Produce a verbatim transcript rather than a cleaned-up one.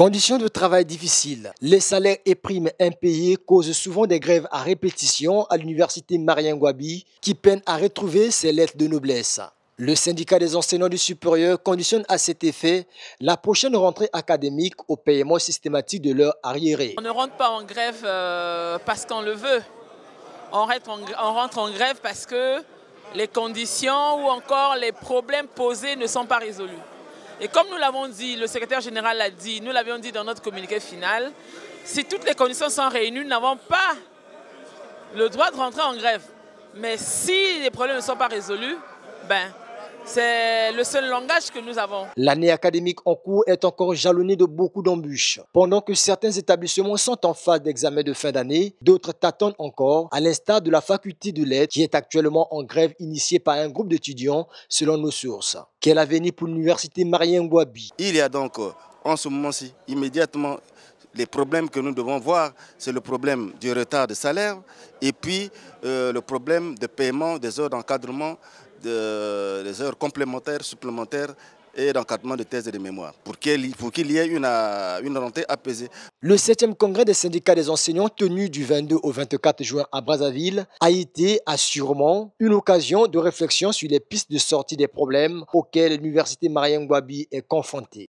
Conditions de travail difficiles. Les salaires et primes impayés causent souvent des grèves à répétition à l'université Marien Ngouabi qui peine à retrouver ses lettres de noblesse. Le syndicat des enseignants du supérieur conditionne à cet effet la prochaine rentrée académique au paiement systématique de leurs arriérés. On ne rentre pas en grève euh, parce qu'on le veut. On rentre, en, on rentre en grève parce que les conditions ou encore les problèmes posés ne sont pas résolus. Et comme nous l'avons dit, le secrétaire général l'a dit, nous l'avions dit dans notre communiqué final, si toutes les conditions sont réunies, nous n'avons pas le droit de rentrer en grève. Mais si les problèmes ne sont pas résolus, ben, c'est le seul langage que nous avons. L'année académique en cours est encore jalonnée de beaucoup d'embûches. Pendant que certains établissements sont en phase d'examen de fin d'année, d'autres tâtonnent encore, à l'instar de la faculté de lettres qui est actuellement en grève initiée par un groupe d'étudiants selon nos sources. Quel avenir pour l'université Marien Ngouabi? Il y a donc en ce moment-ci immédiatement les problèmes que nous devons voir, c'est le problème du retard de salaire et puis euh, le problème de paiement des heures d'encadrement, de, des heures complémentaires, supplémentaires et d'encadrement de thèses et de mémoire, pour qu'il pour qu'il y ait une, une rentrée apaisée. Le septième congrès des syndicats des enseignants tenu du vingt-deux au vingt-quatre juin à Brazzaville a été assurément une occasion de réflexion sur les pistes de sortie des problèmes auxquels l'université Marien Ngouabi est confrontée.